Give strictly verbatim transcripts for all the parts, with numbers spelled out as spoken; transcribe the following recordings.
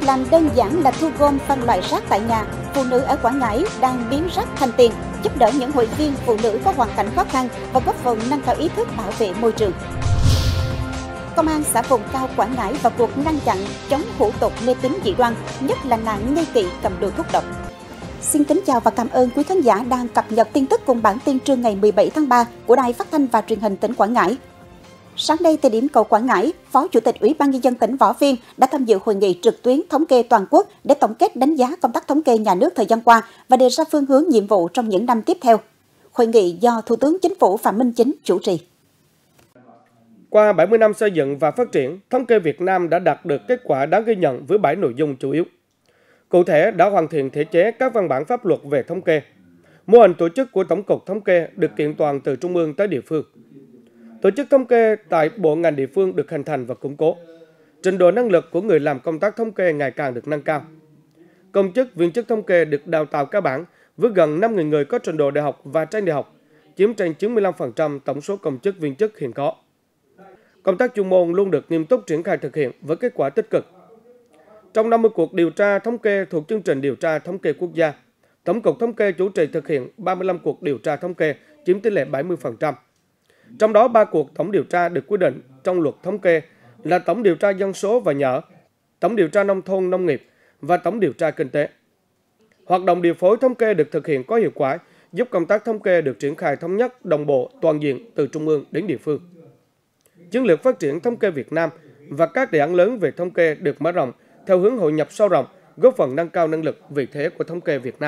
làm đơn giản là thu gom phân loại rác tại nhà, phụ nữ ở Quảng Ngãi đang biến rác thành tiền, giúp đỡ những hội viên phụ nữ có hoàn cảnh khó khăn và góp phần nâng cao ý thức bảo vệ môi trường. Công an xã Vùng Cao Quảng Ngãi vào cuộc ngăn chặn chống hủ tục mê tín dị đoan, nhất là nạn nghi kỵ cầm đồ thuốc độc. Xin kính chào và cảm ơn quý khán giả đang cập nhật tin tức cùng bản tin trưa ngày mười bảy tháng ba của Đài Phát thanh và Truyền hình tỉnh Quảng Ngãi. Sáng nay tại điểm cầu Quảng Ngãi, Phó Chủ tịch Ủy ban Nhân dân tỉnh Võ Phiên đã tham dự hội nghị trực tuyến thống kê toàn quốc để tổng kết đánh giá công tác thống kê nhà nước thời gian qua và đề ra phương hướng nhiệm vụ trong những năm tiếp theo. Hội nghị do Thủ tướng Chính phủ Phạm Minh Chính chủ trì. Qua bảy mươi năm xây dựng và phát triển, thống kê Việt Nam đã đạt được kết quả đáng ghi nhận với bảy nội dung chủ yếu. Cụ thể, đã hoàn thiện thể chế các văn bản pháp luật về thống kê. Mô hình tổ chức của Tổng cục Thống kê được kiện toàn từ trung ương tới địa phương. Tổ chức thống kê tại bộ ngành địa phương được hình thành và củng cố. Trình độ năng lực của người làm công tác thống kê ngày càng được nâng cao. Công chức, viên chức thống kê được đào tạo cơ bản với gần năm nghìn người có trình độ đại học và trên đại học, chiếm trên chín mươi lăm phần trăm tổng số công chức viên chức hiện có. Công tác chuyên môn luôn được nghiêm túc triển khai thực hiện với kết quả tích cực. Trong năm mươi cuộc điều tra thống kê thuộc chương trình điều tra thống kê quốc gia, Tổng cục Thống kê chủ trì thực hiện ba mươi lăm cuộc điều tra thống kê, chiếm tỷ lệ bảy mươi phần trăm. Trong đó, ba cuộc tổng điều tra được quy định trong luật thống kê là tổng điều tra dân số và nhà ở, tổng điều tra nông thôn nông nghiệp và tổng điều tra kinh tế. Hoạt động điều phối thống kê được thực hiện có hiệu quả, giúp công tác thống kê được triển khai thống nhất, đồng bộ, toàn diện từ trung ương đến địa phương. Chiến lược phát triển thống kê Việt Nam và các đề án lớn về thống kê được mở rộng theo hướng hội nhập sâu rộng, góp phần nâng cao năng lực vị thế của thống kê Việt Nam.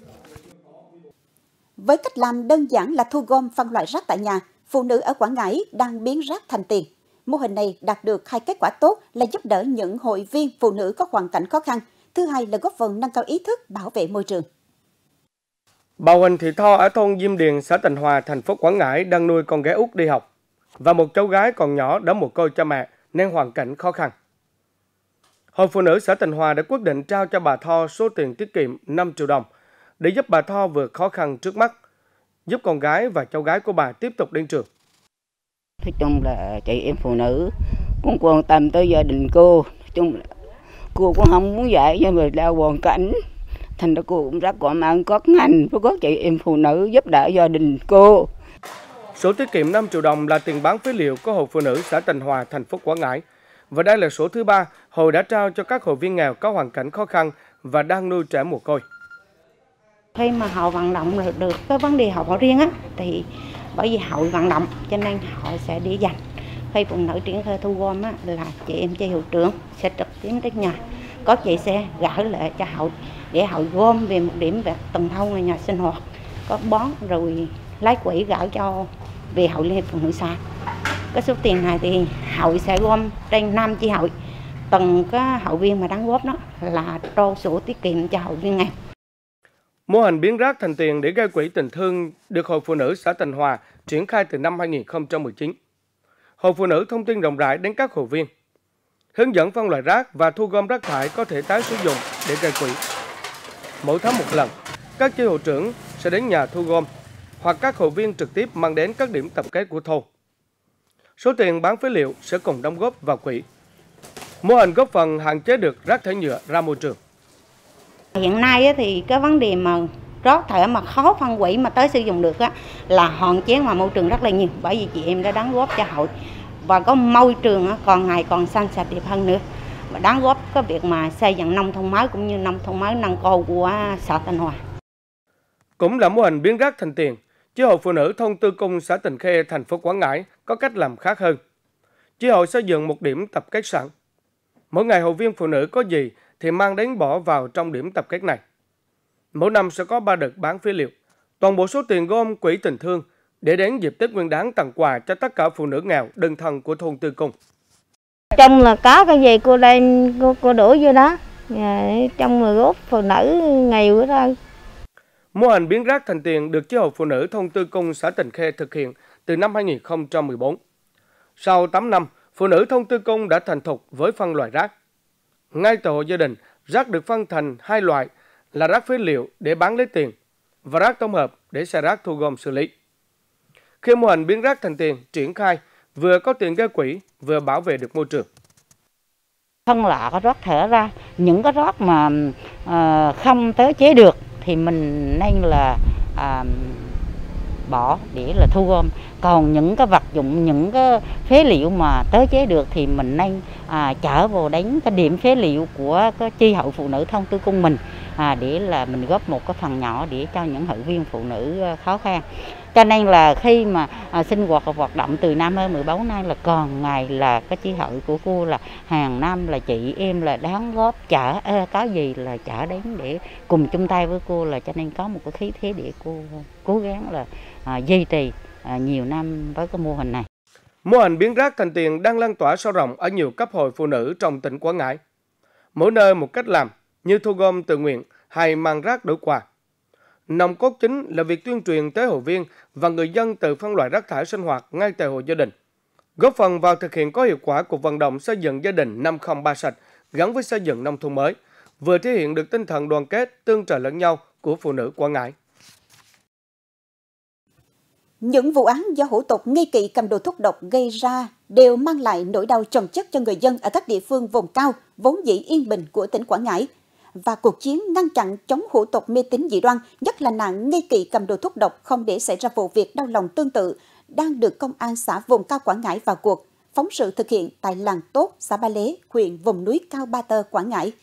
Với cách làm đơn giản là thu gom phân loại rác tại nhà, phụ nữ ở Quảng Ngãi đang biến rác thành tiền. Mô hình này đạt được hai kết quả tốt là giúp đỡ những hội viên phụ nữ có hoàn cảnh khó khăn. Thứ hai là góp phần nâng cao ý thức bảo vệ môi trường. Bà Huỳnh Thị Tho ở thôn Diêm Điền, xã Tịnh Hòa, thành phố Quảng Ngãi đang nuôi con gái út đi học và một cháu gái còn nhỏ đã mồ côi cha mẹ nên hoàn cảnh khó khăn. Hội Phụ nữ xã Tịnh Hòa đã quyết định trao cho bà Tho số tiền tiết kiệm năm triệu đồng để giúp bà Tho vượt khó khăn trước mắt, giúp con gái và cháu gái của bà tiếp tục đến trường. Nói chung là chị em phụ nữ cũng quan tâm tới gia đình cô. Nói chung là cô cũng không muốn dạy cho người đau hoàn cảnh. Thành ra cô cũng rất cảm ơn các ngành với các chị em phụ nữ giúp đỡ gia đình cô. Số tiết kiệm năm triệu đồng là tiền bán phế liệu của Hội Phụ nữ xã Tịnh Hòa, thành phố Quảng Ngãi. Và đây là số thứ ba hội đã trao cho các hội viên nghèo có hoàn cảnh khó khăn và đang nuôi trẻ mồ côi. Khi mà họ vận động được cái vấn đề họ riêng á, thì bởi vì hội vận động cho nên họ sẽ để dành. Khi phụ nữ triển khai thu gom á, là chị em chi hiệu trưởng sẽ trực tiếp đến nhà. Có chị sẽ gửi lại cho hội để hội gom về một điểm về từng thôn người nhà sinh hoạt. Có bón rồi lấy quỹ gửi cho về hội Liên hiệp Phụ nữ xã. Cái số tiền này thì hội sẽ gom trên năm chi hội. Từng cái hội viên mà đóng góp đó là trao sổ tiết kiệm cho hội viên nghèo. Mô hình biến rác thành tiền để gây quỹ tình thương được Hội Phụ nữ xã Tịnh Hòa triển khai từ năm hai nghìn không trăm mười chín. Hội Phụ nữ thông tin rộng rãi đến các hội viên, hướng dẫn phân loại rác và thu gom rác thải có thể tái sử dụng để gây quỹ. Mỗi tháng một lần, các chi hội trưởng sẽ đến nhà thu gom hoặc các hội viên trực tiếp mang đến các điểm tập kết của thôn. Số tiền bán phế liệu sẽ cùng đóng góp vào quỹ. Mô hình góp phần hạn chế được rác thải nhựa ra môi trường. Hiện nay thì cái vấn đề mà rác thải mà khó phân hủy mà tới sử dụng được á, là hạn chế ngoài môi trường rất là nhiều, bởi vì chị em đã đóng góp cho hội và có môi trường còn ngày còn xanh sạch đẹp hơn nữa, và đóng góp cái việc mà xây dựng nông thôn mới cũng như nông thôn mới nâng cao của xã Tịnh Hòa. Cũng là mô hình biến rác thành tiền, chi hội phụ nữ thôn Tư Cung, xã Tịnh Khê, thành phố Quảng Ngãi có cách làm khác hơn. Chi hội xây dựng một điểm tập kết sẵn. Mỗi ngày hội viên phụ nữ có gì thì mang đến bỏ vào trong điểm tập kết này. Mỗi năm sẽ có ba đợt bán phế liệu. Toàn bộ số tiền gom quỹ tình thương để đến dịp Tết Nguyên đán tặng quà cho tất cả phụ nữ nghèo đơn thân của thôn Tư Cung. Trong là có cái gì cô đem cô, cô đổ vô đó. Trong là góp phụ nữ nghèo thôi. Mô hình biến rác thành tiền được chi hội phụ nữ thôn Tư Cung, xã Tịnh Khê thực hiện từ năm hai nghìn không trăm mười bốn. Sau tám năm, phụ nữ thôn Tư Cung đã thành thục với phân loại rác. Ngay tại hộ gia đình, rác được phân thành hai loại là rác phế liệu để bán lấy tiền và rác tổng hợp để xe rác thu gom xử lý. Khi mô hình biến rác thành tiền triển khai, vừa có tiền gây quỹ, vừa bảo vệ được môi trường. Phân loại rác thải ra những cái rác mà à, không tái chế được thì mình nên là à, bỏ để là thu gom. Còn những cái vật dụng, những cái phế liệu mà tái chế được thì mình nên à, chở vào đánh cái điểm phế liệu của cái chi hội phụ nữ Thôn Tư Cung mình, à, để là mình góp một cái phần nhỏ để cho những hội viên phụ nữ khó khăn. Cho nên là khi mà à, sinh hoạt và hoạt động từ năm hai nghìn không trăm mười bốn nay là còn ngày là cái chi hội của cô là hàng năm là chị em là đóng góp chở ê, có gì là chở đến để cùng chung tay với cô, là cho nên có một cái khí thế để cô cố gắng là à, duy trì à, nhiều năm với cái mô hình này. Mô hình biến rác thành tiền đang lan tỏa sâu rộng ở nhiều cấp hội phụ nữ trong tỉnh Quảng Ngãi. Mỗi nơi một cách làm như thu gom tự nguyện hay mang rác đổi quà. Nòng cốt chính là việc tuyên truyền tới hội viên và người dân tự phân loại rác thải sinh hoạt ngay tại hộ gia đình, góp phần vào thực hiện có hiệu quả cuộc vận động xây dựng gia đình năm không ba sạch gắn với xây dựng nông thôn mới, vừa thể hiện được tinh thần đoàn kết, tương trợ lẫn nhau của phụ nữ Quảng Ngãi. Những vụ án do hủ tục nghi kỵ cầm đồ thuốc độc gây ra đều mang lại nỗi đau chồng chất cho người dân ở các địa phương vùng cao vốn dĩ yên bình của tỉnh Quảng Ngãi. Và cuộc chiến ngăn chặn chống hủ tục mê tín dị đoan, nhất là nạn nghi kỵ cầm đồ thuốc độc không để xảy ra vụ việc đau lòng tương tự, đang được Công an xã vùng cao Quảng Ngãi vào cuộc. Phóng sự thực hiện tại làng Tốt, xã Ba Lế, huyện vùng núi cao Ba Tơ, Quảng Ngãi.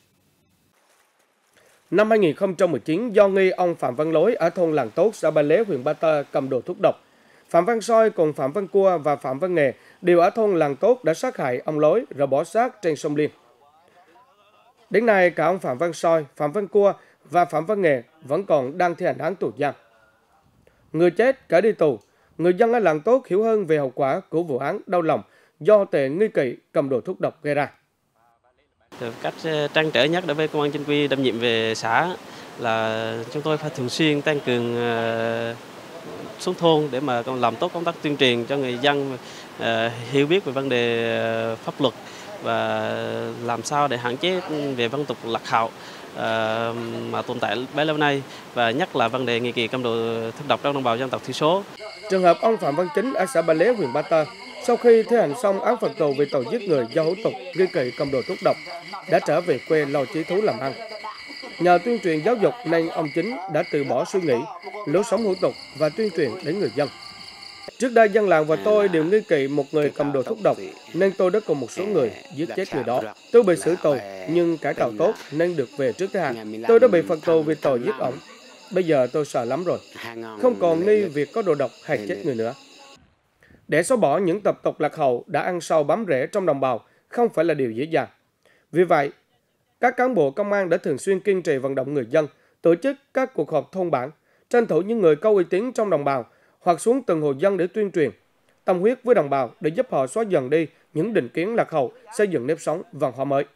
Năm hai nghìn không trăm mười chín, do nghi ông Phạm Văn Lối ở thôn làng Tốt, xã Ba Lế, huyện Ba Tơ cầm đồ thuốc độc, Phạm Văn Soi cùng Phạm Văn Cua và Phạm Văn Nghề đều ở thôn làng Tốt đã sát hại ông Lối rồi bỏ xác trên sông Liên. Đến nay, cả ông Phạm Văn Soi, Phạm Văn Cua và Phạm Văn Nghề vẫn còn đang thi hành án tù giam. Người chết cả đi tù, người dân ở làng Tốt hiểu hơn về hậu quả của vụ án đau lòng do tệ nghi kỵ cầm đồ thuốc độc gây ra. Cách trăn trở nhất đối với công an chính quy đảm nhiệm về xã là chúng tôi phải thường xuyên tăng cường xuống thôn để mà làm tốt công tác tuyên truyền cho người dân hiểu biết về vấn đề pháp luật và làm sao để hạn chế về phong tục lạc hậu mà tồn tại bấy lâu nay, và nhất là vấn đề nghi kỵ cầm đồ thuốc độc trong đồng bào dân tộc thiểu số. Trường hợp ông Phạm Văn Chính ở xã Ba Lế, huyện Ba Tơ, sau khi thi hành xong án phạt tù về tội giết người do hủ tục nghi kỵ cầm đồ thuốc độc, đã trở về quê lo chí thú làm ăn. Nhờ tuyên truyền giáo dục nên ông Chính đã từ bỏ suy nghĩ, lối sống hủ tục và tuyên truyền đến người dân. Trước đây dân làng và tôi đều nghi kỵ một người cầm đồ thuốc độc nên tôi đã cùng một số người giết chết người đó. Tôi bị xử tù nhưng cải tạo tốt nên được về trước thời hạn. Tôi đã bị phạt tù vì tội giết ổng. Bây giờ tôi sợ lắm rồi, không còn nghi việc có đồ độc hay chết người nữa. Để xóa bỏ những tập tục lạc hậu đã ăn sâu bám rễ trong đồng bào không phải là điều dễ dàng. Vì vậy, các cán bộ công an đã thường xuyên kiên trì vận động người dân, tổ chức các cuộc họp thôn bản, tranh thủ những người có uy tín trong đồng bào hoặc xuống từng hộ dân để tuyên truyền, tâm huyết với đồng bào để giúp họ xóa dần đi những định kiến lạc hậu, xây dựng nếp sống văn hóa mới.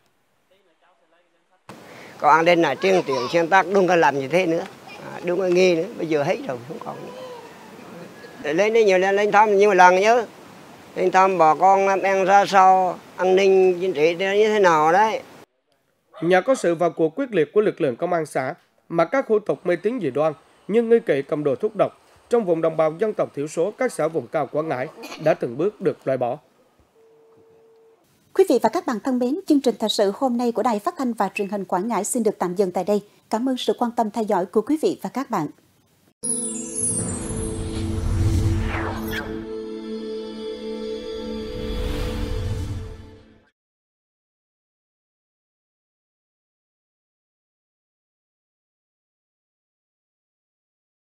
Còn an đến là tuyên truyền xuyên tạc đúng có làm như thế nữa, à, đúng có nghi nữa, bây giờ hết rồi không còn nữa. Để lên đây nhiều lên lên thăm nhiều lần nhớ, lên thăm bà con em ăn ra sao, an ninh chính trị như thế nào đấy. Nhờ có sự vào cuộc quyết liệt của lực lượng công an xã mà các hủ tục mê tín dị đoan như nghi kỵ cầm đồ thuốc độc trong vùng đồng bào dân tộc thiểu số các xã vùng cao Quảng Ngãi đã từng bước được loại bỏ. Quý vị và các bạn thân mến, chương trình thời sự hôm nay của Đài Phát thanh và Truyền hình Quảng Ngãi xin được tạm dừng tại đây. Cảm ơn sự quan tâm theo dõi của quý vị và các bạn.